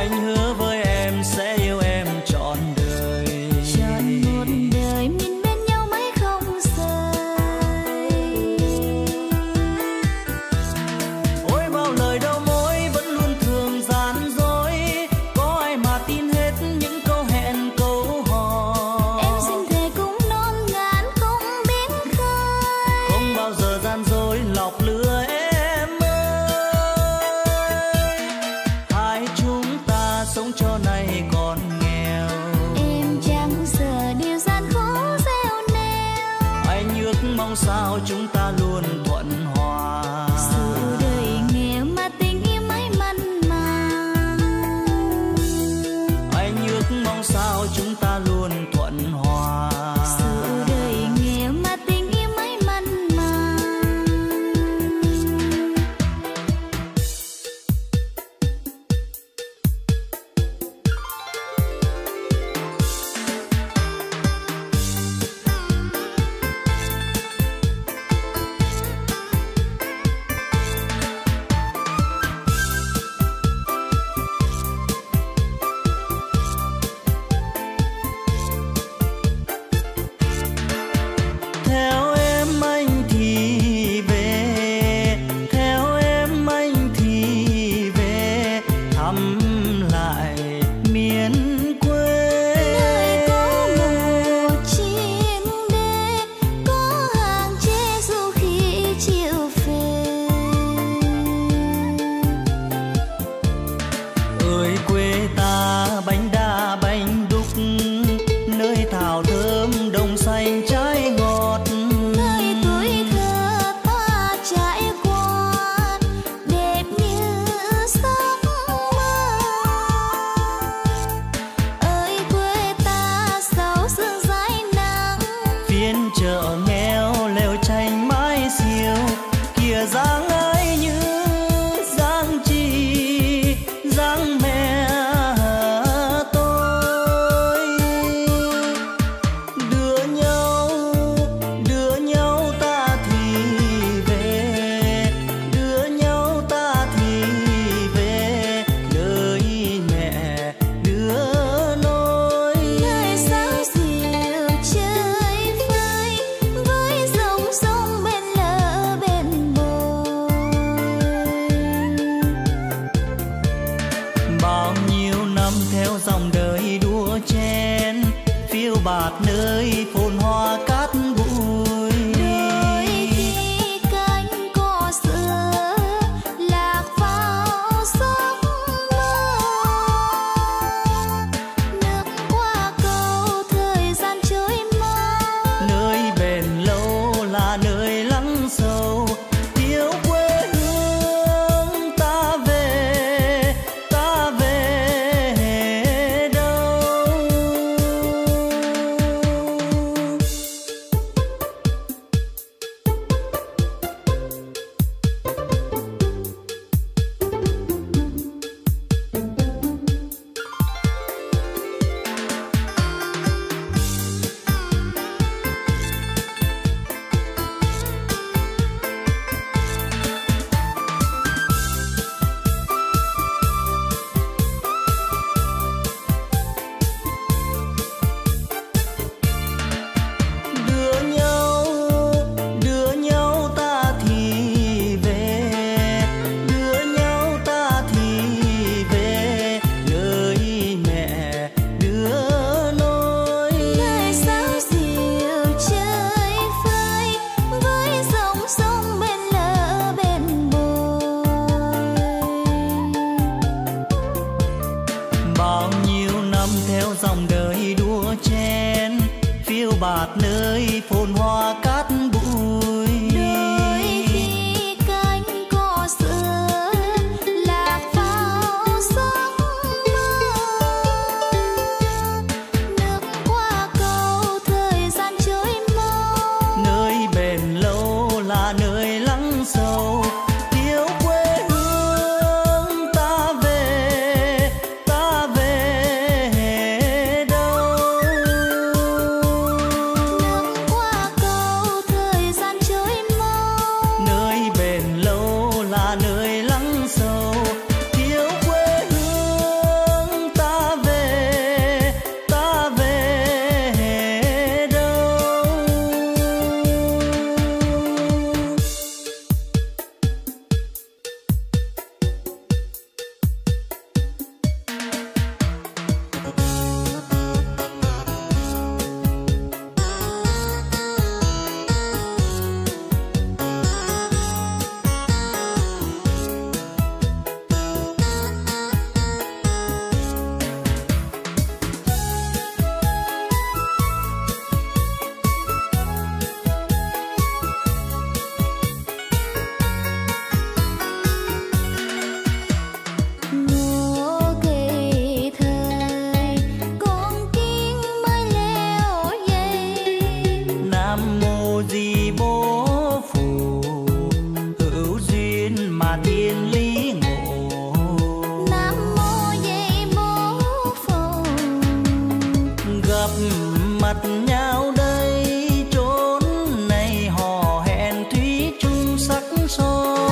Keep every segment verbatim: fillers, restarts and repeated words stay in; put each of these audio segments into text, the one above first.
Anh hứa với em sẽ yêu em trọn đời. Trọn một đời mình bên nhau mãi không rời. Ôi bao lời đầu môi vẫn luôn thường gian dối, có ai mà tin hết những câu hẹn câu hò. Em xin thề cũng non ngàn không biết khai, không bao giờ gian dối lọc lừa em ơi. Hai chúng ta sống cho này còn nghèo, em chẳng sợ điều gian khó gieo neo. anh ước mong sao chúng ta luôn thuận hòa. Dù đời nghèo mà tình yêu mãi mặn mà, Anh ước mong sao chúng ta luôn thuận hòa. dù đời nghèo mà tình yêu mãi mặn mà. Theo em anh thì về, theo em anh thì về thăm lại miền quê. Nơi có một chiếc đê, có hàng tre du khi chiều về. Ơi quê ta bánh đa bánh đúc, nơi thảo thơm đồng xanh trái ngọt. Nơi tuổi thơ ta trải qua đẹp như giấc mơ. Ơi quê ta giàu sương dãi nắng, Phiên chợ nghèo lều tranh mái xiêu, kìa dáng ai như dáng chị dáng mẹ tôi. Đưa nhau đưa nhau ta thì về, đưa nhau ta thì về nơi mẹ đưa nôi. nơi sao dịu chơi vơi với dòng sông bên lỡ bên bồi. Bao nhiêu năm theo dòng đời đua chen, phiêu bạt nơi phồn hoa cát bụi. Đôi khi cánh cỏ xưa lạc vào giấc mơ. Nước qua cầu thời gian trôi mau, Nơi bền lâu là nơi lắng sâu, yêu quê hương ta về, ta về đâu. Đưa nhau đưa nhau ta thì về, đưa nhau ta thì về nơi mẹ đưa nôi. nơi sao dịu chơi vơi với dòng sông bên lỡ bên bồi. Bao nhiêu năm theo dòng đời đua chen, phiêu bạt nơi phồn hoa cát bụi. Đôi khi cánh cỏ xưa lạc vào giấc mơ. Nước qua cầu thời gian trôi mau, Nơi bền lâu là nơi lắng sâu, yêu quê hương ta về, ta về đâu. nước qua cầu thời gặp mặt nhau đây chốn này hò hẹn thủy chung sắc son.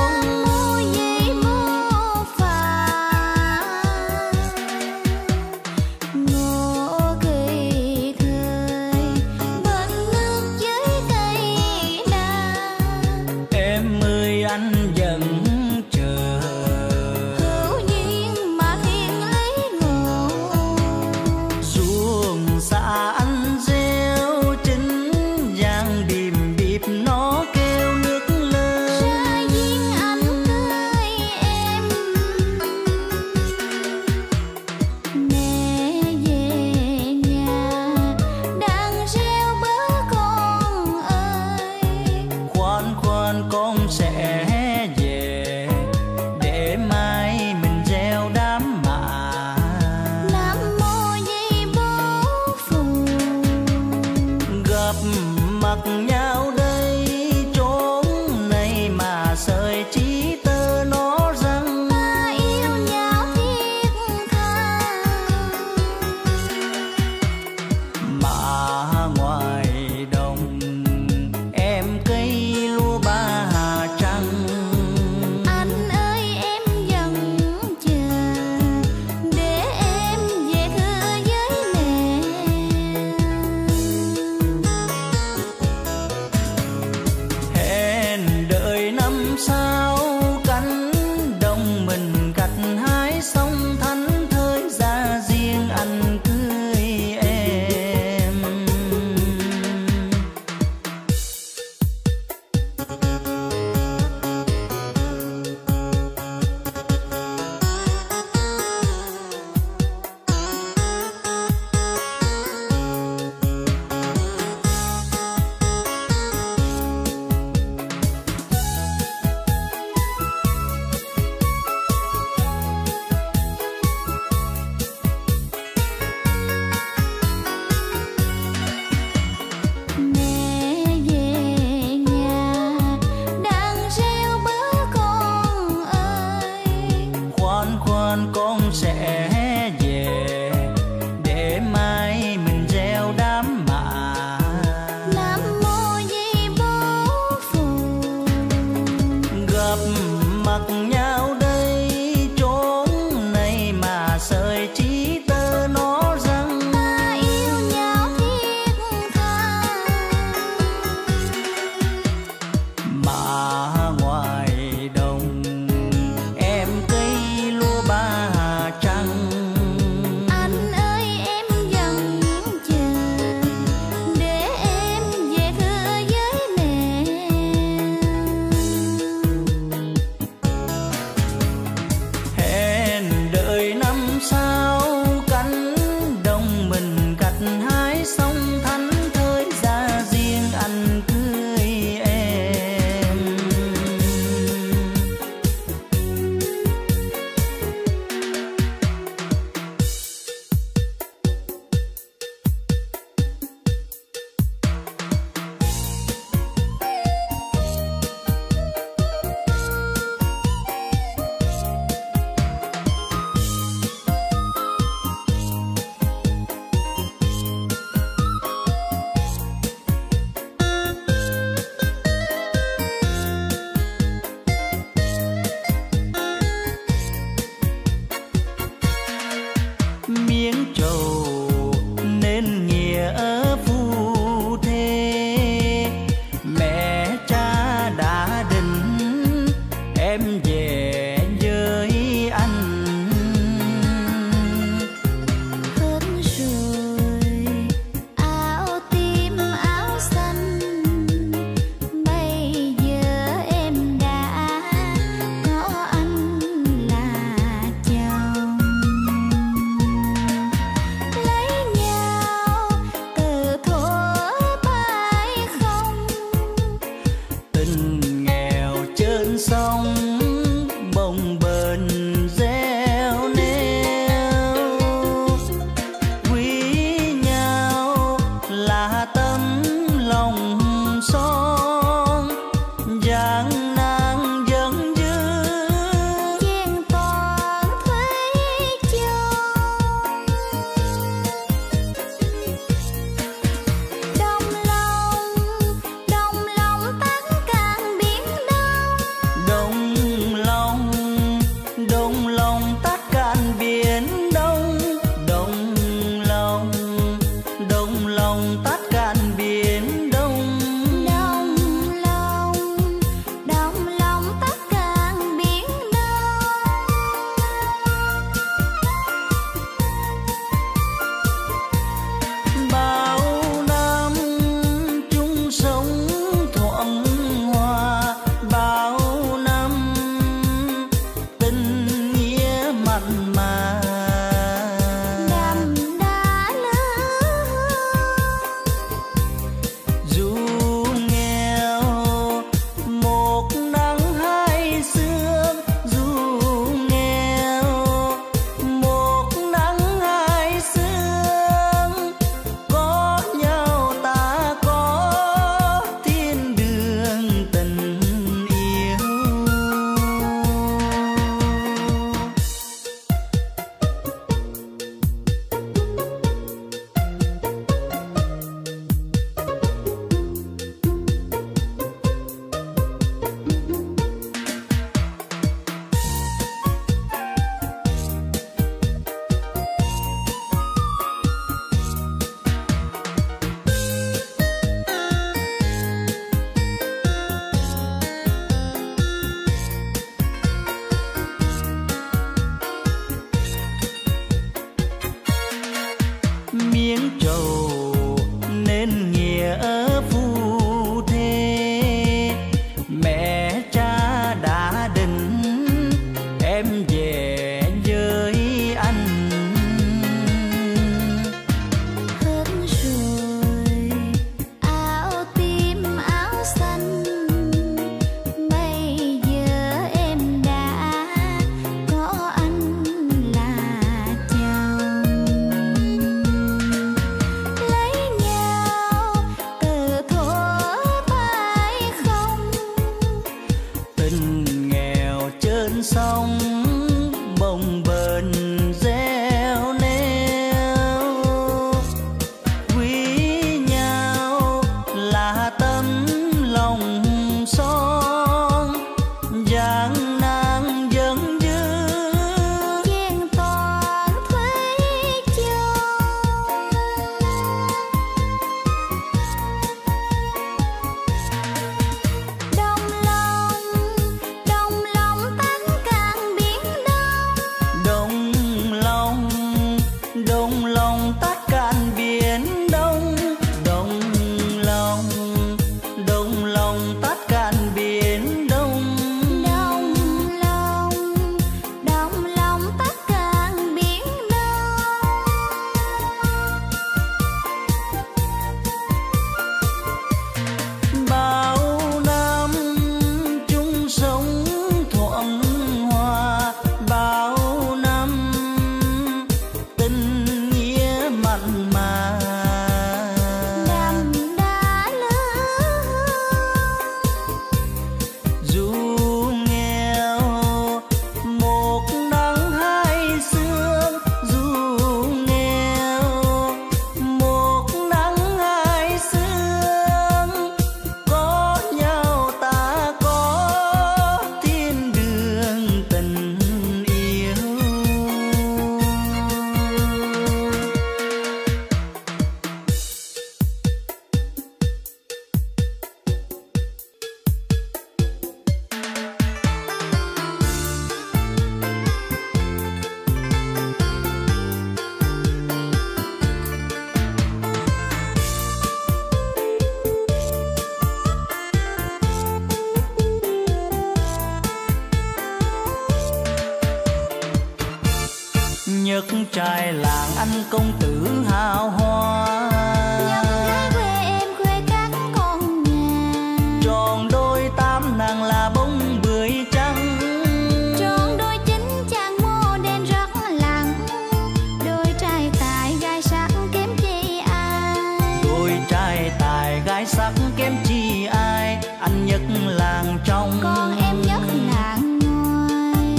công tử hào hoa. Nhân gái quê em khuê các con nhà, Tròn đôi tám nàng là bông bưởi trắng. tròn đôi chín chàng mô đen rất lặng, đôi trai tài gái sắc kém chi ai. Đôi trai tài gái sắc kém chi ai, anh nhất làng trong Con em nhất làng ngoài.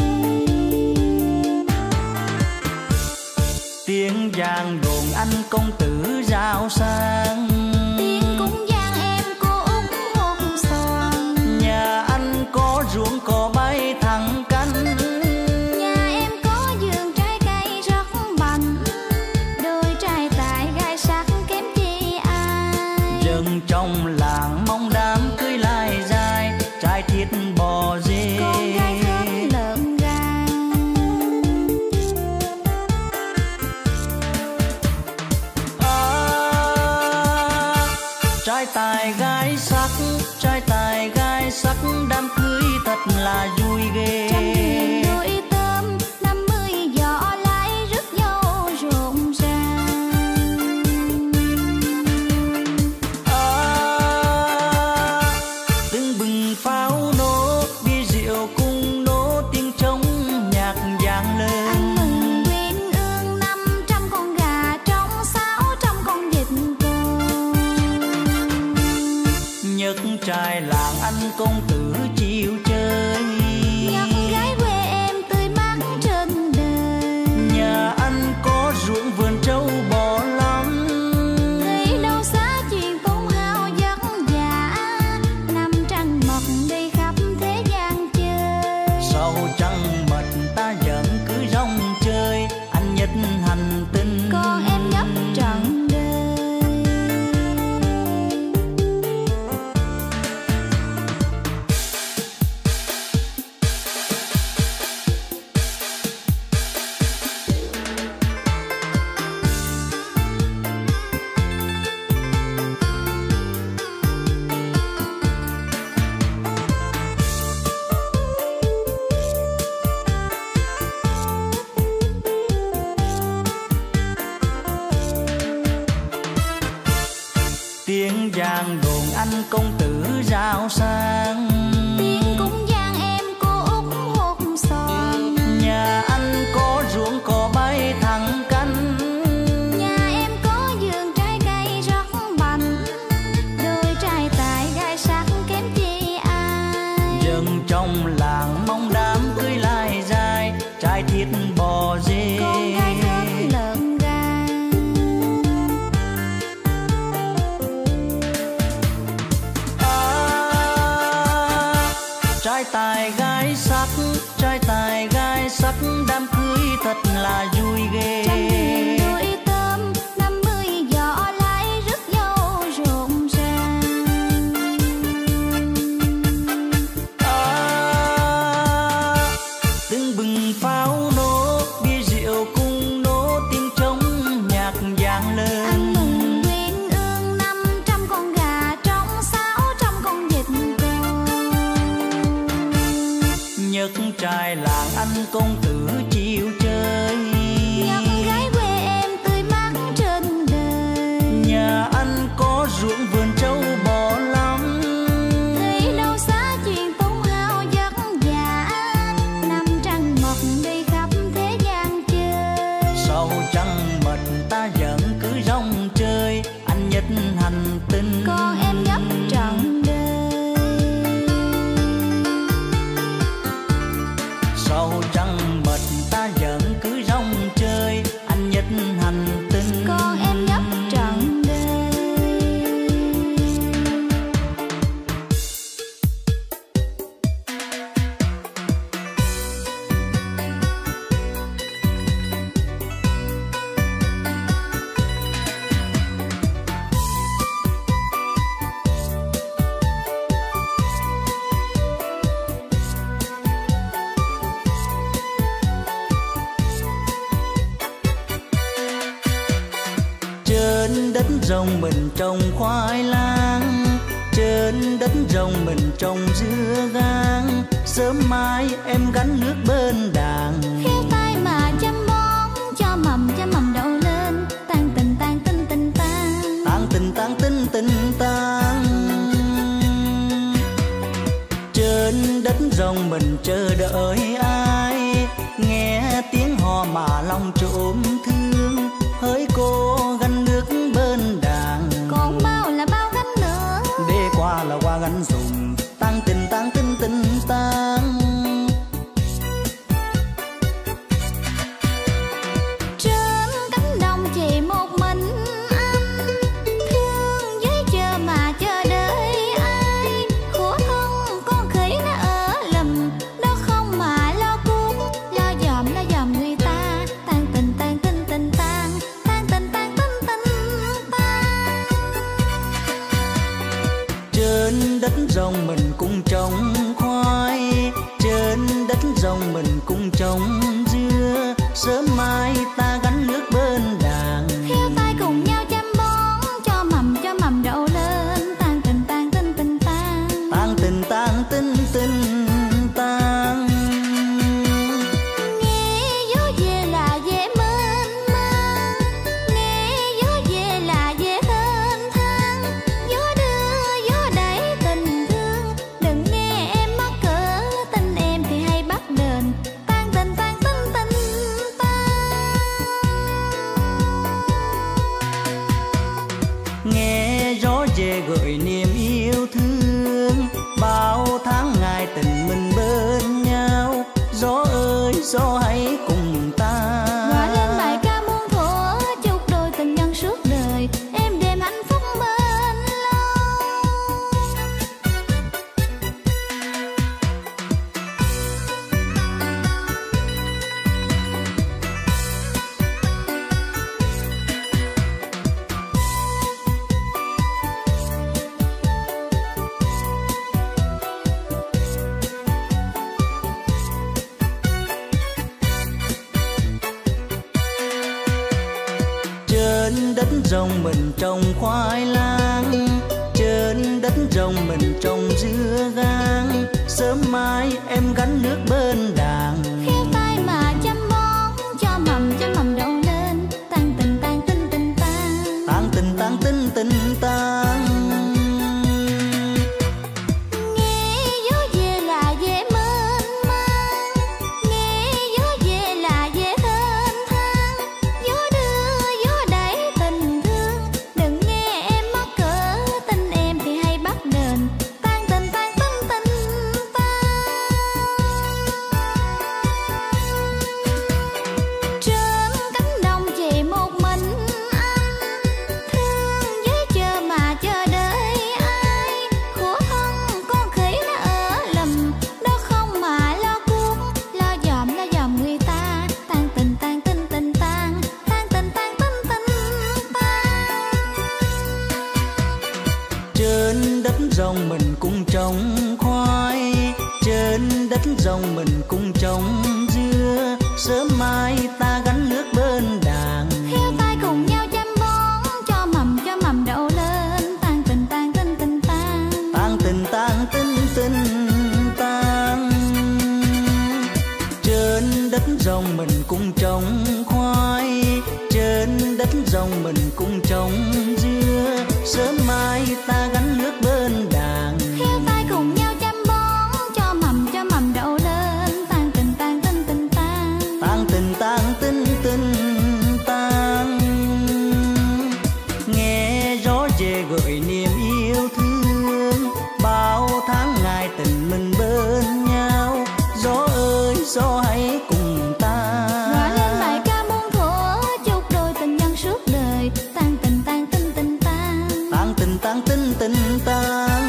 Tiếng giang đồn anh công tử giàu sang. Tiếng cũng giang em cô út hột xoàn. Nhà anh có ruộng cỏ bay thẳng cánh. Nhà em có vườn trái cây rất bành, đôi trai tài gái sắc kém chi ai. Dân trong làng mong đám cưới lai dài, trai thiết bò dê. Con gái thích lợn gà. À, trai tài gái sắc, trai tài gái sắc, đám cưới thật là vui ghê. Trăm nghìn đôi tôm, năm mươi giỏ lái rước dâu rộn ràng. À, tưng bừng pháo nổ, bia rượu cùng nổ, tiếng trống nhạc vang lên. Ăn mừng quyến ương năm trăm con gà trống, sáu trăm con vịt cồn. Nhất trai làng anh công tử chiều chơi. Nhân gái quê em tươi mát trên đời, Nhà anh có ruộng vườn trâu bò lắm. nghĩ đâu xa chuyện tung hao vất vả, năm trăng mật đi khắp thế gian chơi. Sau trăng mật ta vẫn cứ rong chơi, anh nhất hành tinh. Con em nhất trọn đời. Tiếng giang đồn anh công tử giàu sang. Tiếng cũng giang em cô út hột xoàn. Nhà anh có ruộng cỏ bay thẳng cánh. Nhà em có vườn trái cây rất bành, đôi trai tài gái sắc kém chi ai. Dân trong làng mong đám cưới lai dài, trai thiết bò dê. Con gái thích lợn gà. À, trai tài gái sắc, trai tài gái sắc, đám cưới thật là vui ghê. Trăm nghìn đôi tôm, năm mươi giỏ lái rước dâu rộn ràng. À, tưng bừng pháo nổ, bia rượu cùng nổ, tiếng trống nhạc vang lên. Ăn mừng quyến ương năm trăm con gà trống, sáu trăm con vịt cồn. Nhất trai làng anh công tử chiều chơi. Nhân gái quê em tươi mát trên đời, Nhà anh có ruộng vườn trâu bò lắm. nghĩ đâu xa chuyện tung hao vất vả, năm trăng mật đi khắp thế gian chơi. Sau trăng mật ta vẫn cứ rong chơi, anh nhất hành tinh. Con em nhất trọn đời. Sau trăng mật ta vẫn cứ rong chơi, anh nhất hành tinh. Con em nhất trọn đời. Trên đất rồng mình trồng khoai lang, trên đất rồng mình trồng dưa gang. Sớm mai em gánh nước bên đàn, Khéo tay mà chăm bón cho mầm cho mầm đậu lên. mình chờ đợi ai, nghe tiếng hò mà lòng trộm thương, hỡi cô gánh nước bên đàn. Còn bao là bao gánh nữa, để qua là qua gánh dùng, tăng tình tăng tình tình tăng. Trên cánh đồng chỉ một mình anh, thương với chờ mà chờ đợi ai. Khổ thân con khỉ nó ở lùm, nó không mà lo cuốn, lo dòm lo dòm người ta. Tan tình tan tình tình tan, tan tình tan tình tình tan. Trên đất rồng mình cũng trồng khoai, trên đất rồng mình cũng trồng dưa, sớm mai ta gánh nước bên đàn. Theo tay cùng nhau chăm bón, cho mầm cho mầm đậu lên. Tan tình tan tình tình tan, Tan tình tan tình tình tan. nghe gió về là về mênh mang, nghe gió về là về thênh thang. Gió đưa gió đẩy tình thương, đừng nghe em mắc cỡ, tin em thì hay bắt đền. Tan tình tan tình tình tan. Nghe gió về gợi niềm yêu thương, bao tháng ngày tình mình bên nhau. Gió ơi gió hãy cùng ta Hòa lên bài ca muôn thuở, chúc đôi tình nhân suốt đời, em đêm hạnh phúc bên lâu. Trên đất rồng mình trồng khoai lang, trên đất rồng mình trồng dưa gang, sớm mai em gánh nước bên đàn. Theo tay mà chăm bón, cho mầm cho mầm đậu lên. Tan tình tan tình tình tan, Tan tình tan tình tình tan. nghe gió về là về mênh mang, nghe gió về là về thênh thang. Gió đưa gió đẩy tình thương, đừng nghe em mắc cỡ, tin em thì hay bắt đền. Tan tình tan tình tình tan. Trên cánh đồng chỉ một mình anh, thương với chờ mà chờ đợi ai. Khổ thân con khỉ nó ở lùm, nó không mà lo cuốn, lo dòm lo dòm người ta. Tan tình tan tình tình tan, tan tình tan tình tình tan. Trên đất rồng mình cũng trồng khoai, trên đất rồng mình cũng trồng dưa, sớm mai ta gánh nước bên đàn. Theo tay cùng nhau chăm bón, cho mầm cho mầm đậu lên. Tan tình tan tình tình tan, Tan tình tan tình tình tan. Trên đất rồng mình cũng trồng khoai, trên đất rồng mình cũng trồng dưa, sớm mai ta gánh nước bên đàn. theo tay cùng nhau chăm bón, cho mầm cho mầm đậu lên. Tan tình tan tình tình tan, Tan tình tan tình tình tan. Nghe gió về gợi niềm yêu thương, bao tháng ngày tình mình bên nhau. Gió ơi gió hãy cùng ta hòa lên bài ca muôn thuở, chúc đôi tình nhân suốt đời. Tan tình tan tình tình tan, Tan tình tan tình tình tan.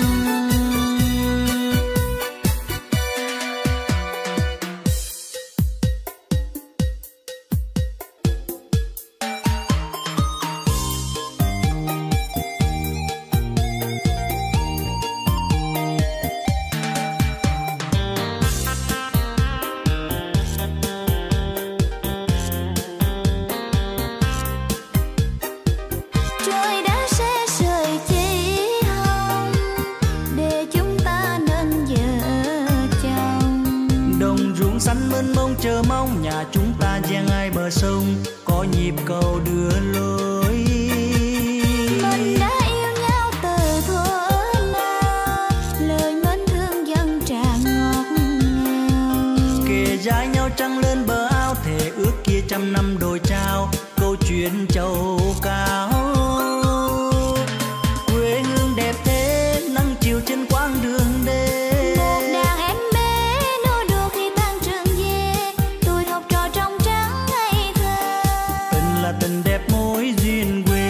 trời đã xe sợi chỉ hồng, để chúng ta nên vợ chồng. Đồng ruộng xanh mênh mông chờ mong, nhà chúng ta giang hai bờ sông, có nhịp cầu đưa lối. Mình đã yêu nhau từ thuở nào, lời mến thương dâng tràn ngọt ngào. cao. Quê hương đẹp thế nắng chiều trên quãng đường đê. Một đàn em bé nô đùa khi tan trường về, tuổi học trò trong trắng ngây thơ. Tình là tình đẹp mối duyên quê.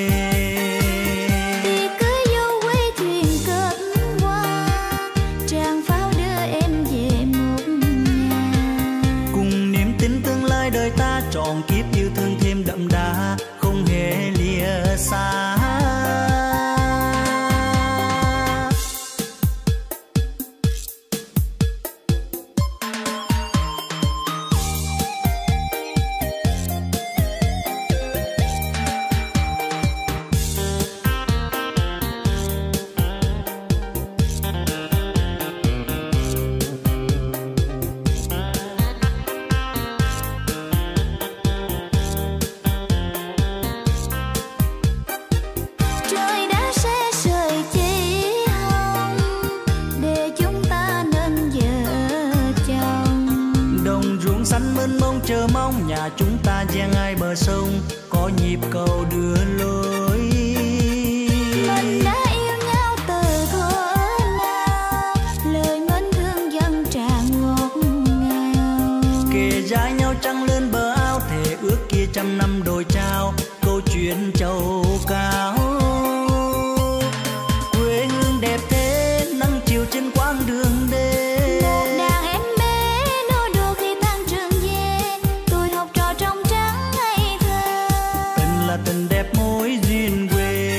Tiệc cưới vô quê thuyền cất qua, tràng pháo đưa em về một nhà. Cùng niềm tin tương lai đời ta trọn kiếp yêu thương thêm đậm đà, không hề lìa xa. Trời đã sẽ sưởi chỉ hồng để chúng ta nên vợ chồng. Đồng ruộng xanh mênh mông chờ mong nhà chúng ta giang hai bờ sông, có nhịp cầu đưa lối. Mình đã yêu nhau từ thuở nào, lời mến thương dâng tràn ngọt ngào. Kề vai nhau trăng lên bờ ao, thề ước kia trăm năm đôi trao, câu chuyện châu cao. Quê hương đẹp thế nắng chiều trên quãng đường đê. Một đàn em bé nô đùa khi tan trường về, tuổi học trò trong trắng ngây thơ. Tình là tình đẹp mối duyên quê.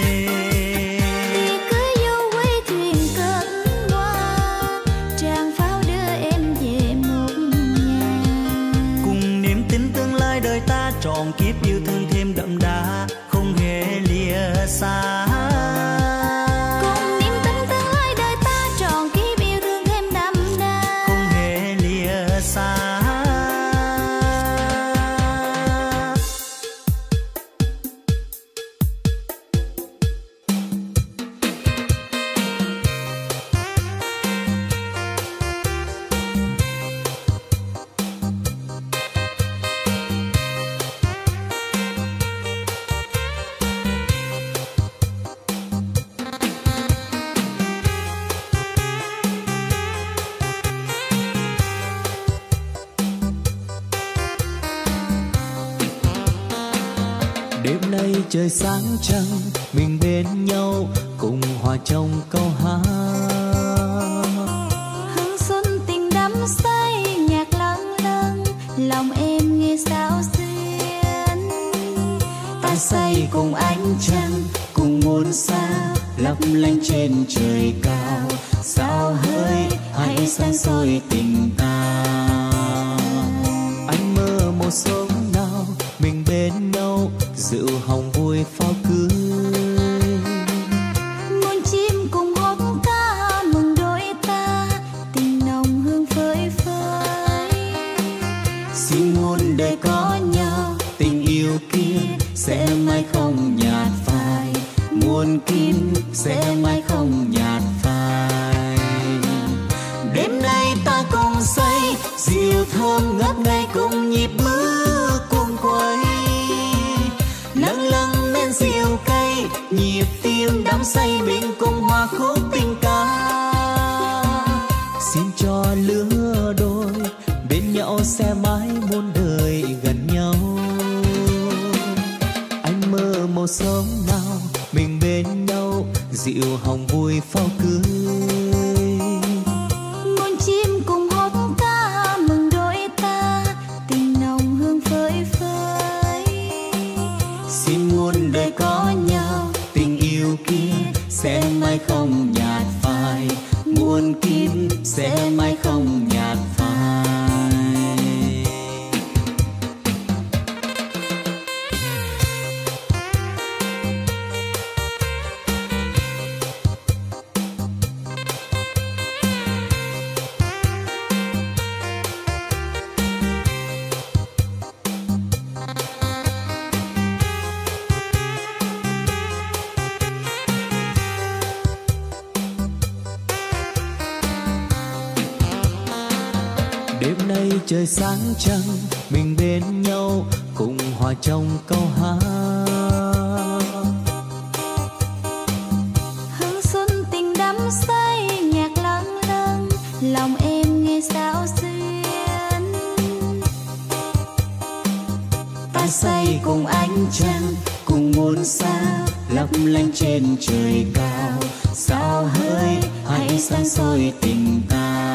Tiệc cưới vô quê thuyền cất qua, tràng pháo đưa em về một nhà. Cùng niềm tin tương lai đời ta trọn kiếp yêu thương thêm đậm đà, không hề lìa xa. Cùng niềm tin tương lai đời ta trọn kiếp yêu thương thêm đậm đà, Không hề lìa xa. Đêm nay trời sáng trăng, mình bên nhau cùng hòa trong câu hát. hương xuân tình đắm say nhạc lâng lâng, lòng em nghe sao xuyên. Ta say cùng ánh trăng, cùng muôn sao lấp lánh trên trời cao. Sao hơi hãy sáng soi tình ta. Anh mơ một sớm nào mình bên nhau, rượu hồng vui pháo cưới. Muôn chim cùng hót ca mừng đôi ta, tình nồng hương phơi phới. Xin muôn đời có nhau, tình yêu kia sẽ mãi không nhạt phai. Muôn kim sẽ mãi không nhạt phai. Đêm nay ta cùng say, rượu thơm ngất ngây cùng nhịp bước cuồng quay. Lâng lâng men rượu cay, nhịp tim đắm say mình cùng hòa khúc tình ca. Xin cho lứa đôi bên nhau sẽ mãi muôn đời gần nhau. Anh mơ một sớm nào mình bên nhau, rượu hồng vui pháo cưới. Muôn chim cùng hót ca mừng đôi ta, tình nồng hương phơi phới. Xin muôn đời có nhau, tình yêu kia sẽ mãi không nhạt phai. Muôn kim sẽ mãi không nhạt phai. Đêm nay trời sáng trăng, mình bên nhau cùng hòa trong câu hát. ánh trăng cùng muôn sao lấp lánh trên trời cao, sao hỡi hãy sáng soi tình ta.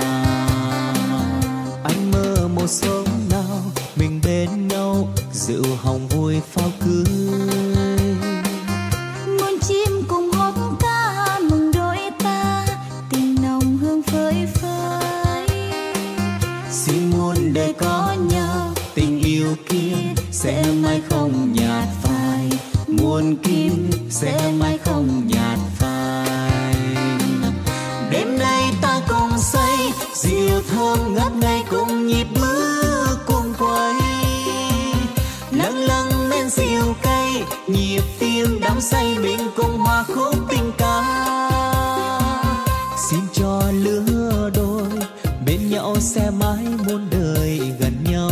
Anh mơ một sớm nào mình bên nhau, rượu hồng vui pháo cưới. Muôn chim cùng hót ca mừng đôi ta, tình nồng hương phơi phới. Xin muôn đời có nhau, tình yêu kia sẽ mãi không nhạt phai, muôn kiếp sẽ mãi không nhạt phai. Đêm nay ta cùng say rượu thơm ngất ngây cùng nhịp bước cùng quay, lâng lâng men rượu cay nhịp tim đắm say mình cùng hòa khúc tình ca. Xin cho lứa đôi bên nhau sẽ mãi muôn đời gần nhau.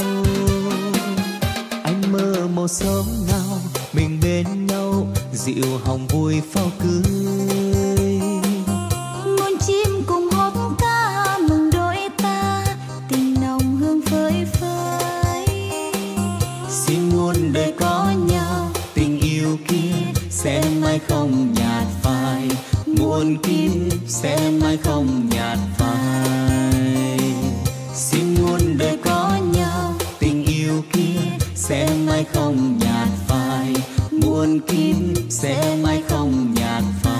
Anh mơ một sớm nào mình bên nhau, rượu hồng vui pháo cưới. Muôn chim cùng hót ca mừng đôi ta, tình nồng hương phơi phới. Xin muôn đời có nhau, tình yêu kia sẽ mãi không nhạt phai, muôn kiếp sẽ mãi không nhạt phai. Xin muôn đời có nhau, tình yêu kia sẽ mãi không nhạt phai, muôn kiếp sẽ mãi không nhạt phai.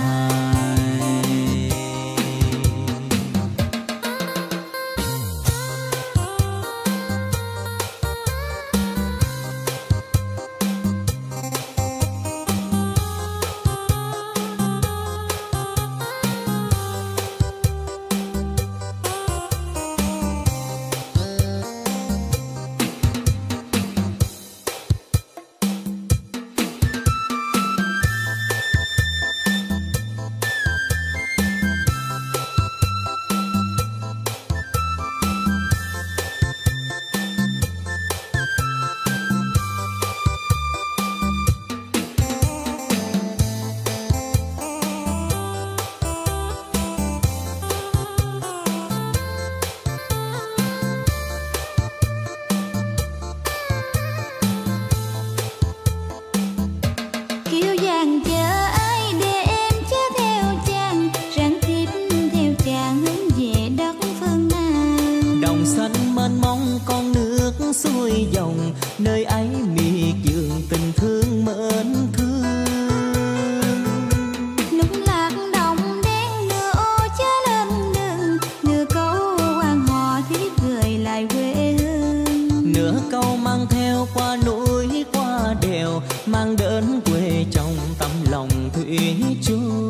Xuôi dòng nơi ấy miệt vườn tình thương mến thương. Lúc lạc đồng đen ngựa ô chớ lên đường, nửa câu quan họ thiết gửi lại quê hương. Nửa câu mang theo qua núi qua đèo, mang đến quê trong tâm lòng thủy chung.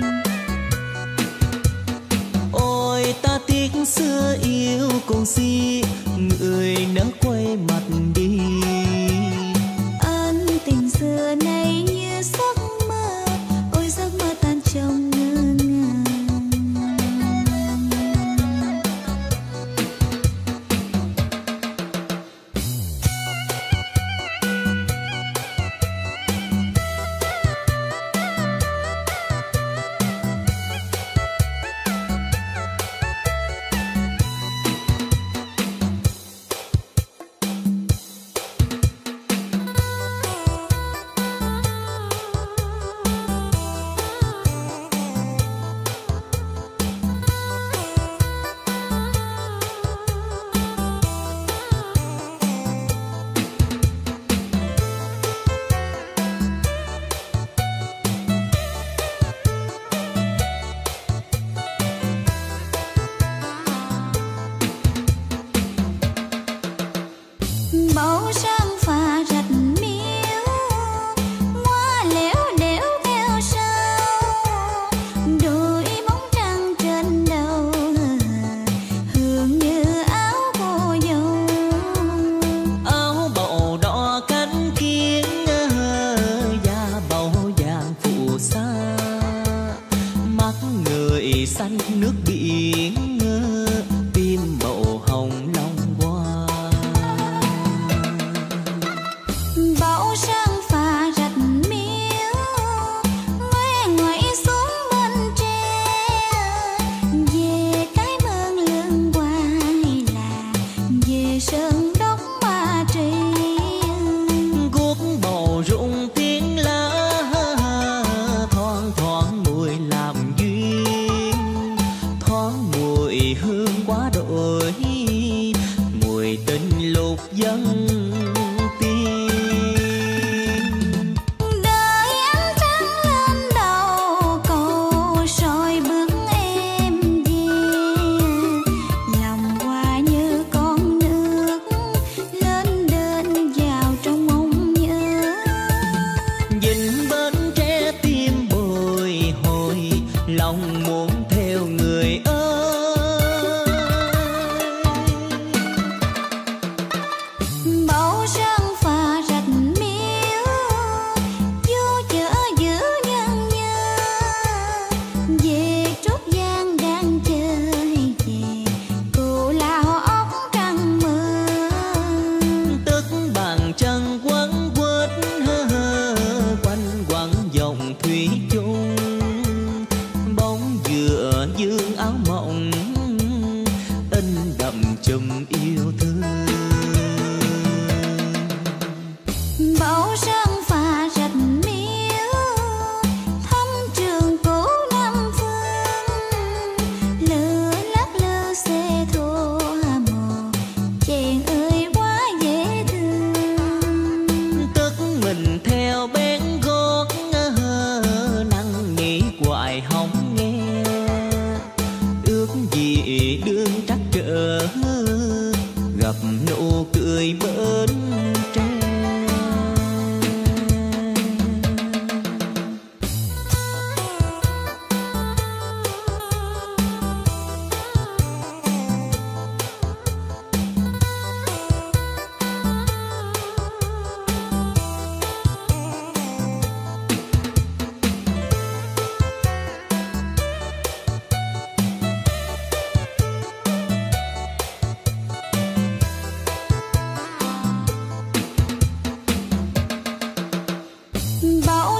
Ôi ta tiếc xưa yêu cùng si, người đã quay mặt đi. Ân tình xưa nay như giấc mơ, ôi giấc mơ tan trong ngơ ngàng.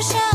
xa